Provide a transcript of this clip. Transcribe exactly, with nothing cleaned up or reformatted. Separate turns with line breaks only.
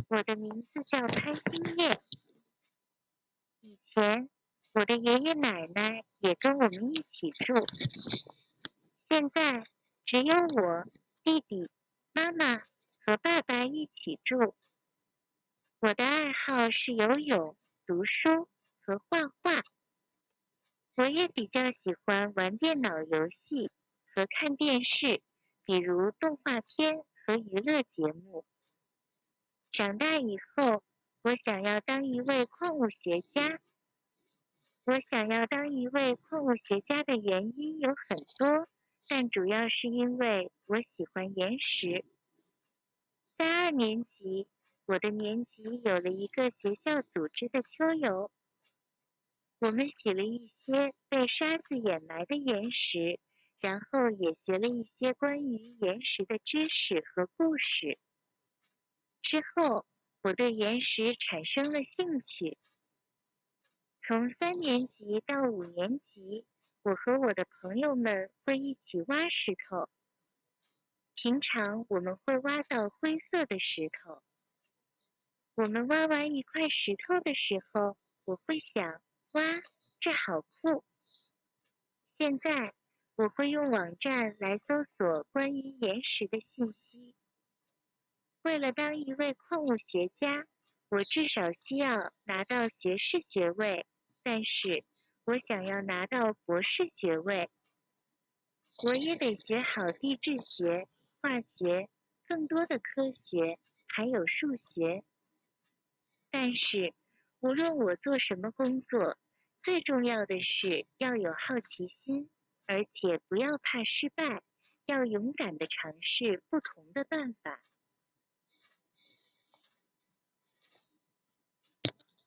我的名字叫潘兴叶。以前，我的爷爷奶奶也跟我们一起住。现在，只有我、弟弟、妈妈和爸爸一起住。我的爱好是游泳、读书和画画。我也比较喜欢玩电脑游戏和看电视，比如动画片和娱乐节目。长大以后，我想要当一位矿物学家。我想要当一位矿物学家的原因有很多，但主要是因为我喜欢岩石。在二年级，我的年级有了一个学校组织的秋游。我们洗了一些被沙子掩埋的岩石，然后也学了一些关于岩石的知识和故事。之后，我对岩石产生了兴趣。从三年级到五年级，我和我的朋友们会一起挖石头。平常我们会挖到灰色的石头。我们挖完一块石头的时候，我会想，哇，这好酷！现在，我会用网站来搜索关于岩石的信息。为了当一位矿物学家，我至少需要拿到学士学位，但是我想要拿到博士学位。我也得学好地质学、化学，更多的科学，还有数学。但是，无论我做什么工作，最重要的是要有好奇心，而且不要怕失败，要勇敢地尝试不同的办法。